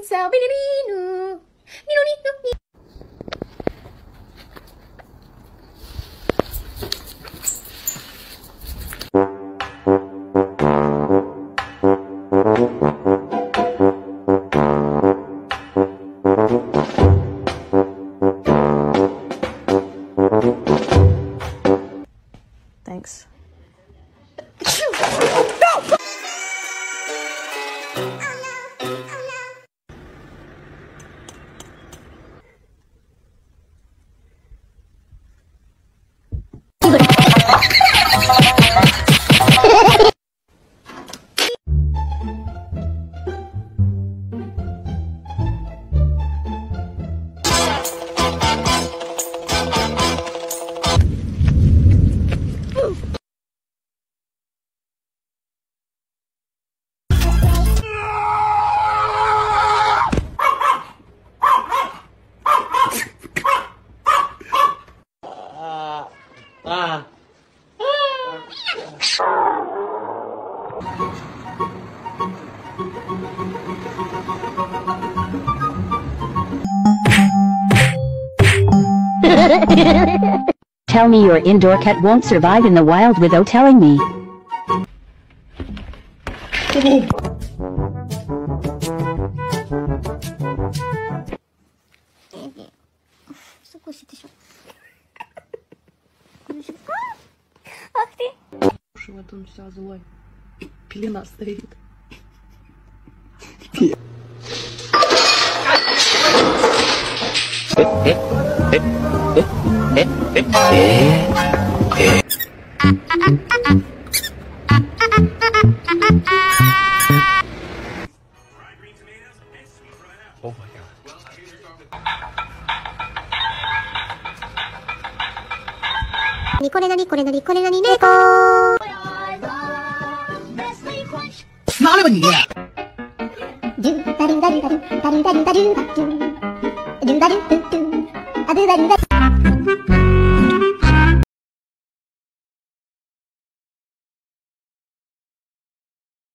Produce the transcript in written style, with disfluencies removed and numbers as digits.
senza venenino. Nino, nino, nino. Thanks. Tell me your indoor cat won't survive in the wild without telling me. Вот он все злой. Пелена стоит. Oh my god. これなにこれなにこれなに猫。 哪里吧你？ ドゥダルダルダルダルダルダルダルダルダルダルダルダル